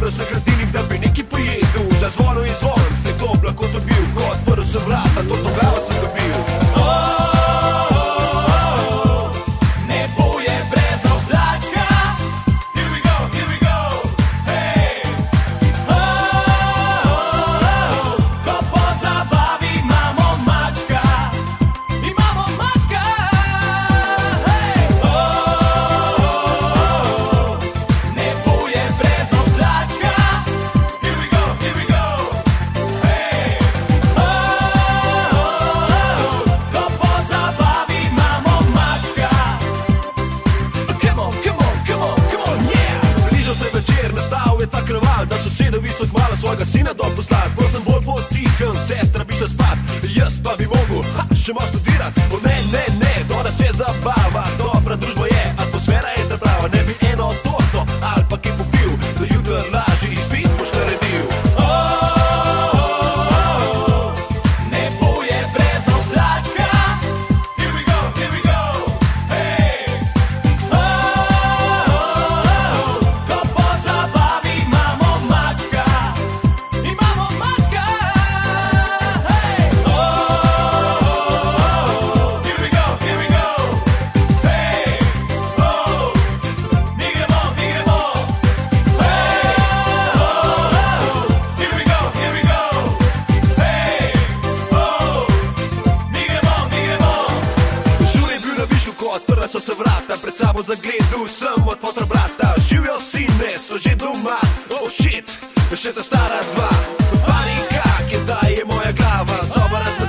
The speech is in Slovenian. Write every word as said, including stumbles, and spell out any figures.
odprl se hladilnik, da bi nekaj pojedel. Zazvonil je zvon, se je klop lahko dobil. Ko odprl se vrata, to to glavo sem dobil. Da sosedo visok malo svojega sina dol poslat. Prosim bolj potihem, sestra bi šla spat, jaz pa bi mogel, ha, še malo študirat. O ne, ne, ne, danes je zabava, dobra družba je, atmosfera je ta prava. Ne bi eno torto ali pa kaj popil, da jutro lažje izpit boš naredil. Odprla so se vrata, pred sabo zagledal sem od fotra brata. Živijo sine, so že doma, oh shit, še ta stara dva. Panika, kje zdaj je moja glava, soba razna.